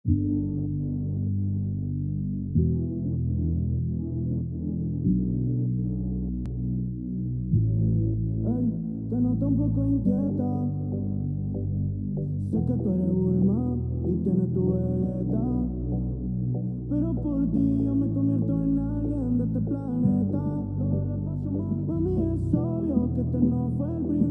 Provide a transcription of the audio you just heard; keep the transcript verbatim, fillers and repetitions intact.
Ey, te noto un poco inquieta. Sé que tú eres Bulma y tienes tu Vegeta, pero por ti yo me convierto en alguien de este planeta. Mami, es obvio que este no fue el primero.